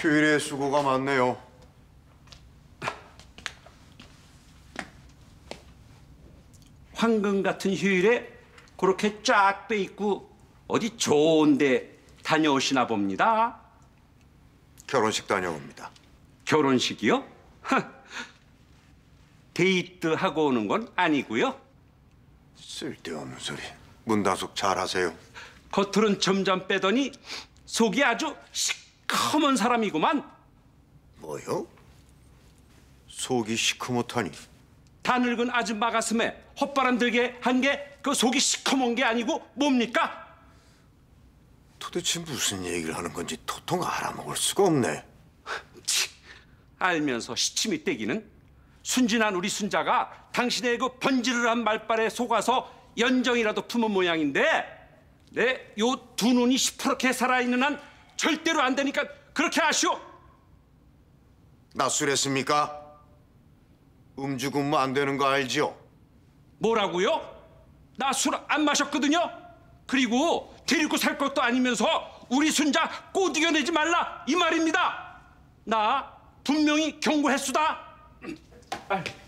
휴일에 수고가 많네요. 황금 같은 휴일에 그렇게 쫙 빼입고 어디 좋은데 다녀오시나 봅니다. 결혼식 다녀옵니다. 결혼식이요? 데이트하고 오는 건 아니고요. 쓸데없는 소리. 문단속 잘하세요. 겉으론 점점 빼더니 속이 아주 시커먼 사람이구만. 뭐요? 속이 시커멓다니. 다 늙은 아줌마 가슴에 헛바람 들게 한 게 그 속이 시커먼 게 아니고 뭡니까? 도대체 무슨 얘기를 하는 건지 도통 알아먹을 수가 없네. 치, 알면서 시침이 떼기는. 순진한 우리 순자가 당신의 그 번지르르한 말발에 속아서 연정이라도 품은 모양인데 내 요 두 눈이 시퍼렇게 살아있는 한 절대로 안 되니까 그렇게 하시오. 나 술했습니까? 음주 근무 안 되는 거 알지요? 뭐라고요? 나 술 안 마셨거든요. 그리고 데리고 살 것도 아니면서 우리 순자 꼬드겨내지 말라 이 말입니다. 나 분명히 경고했수다.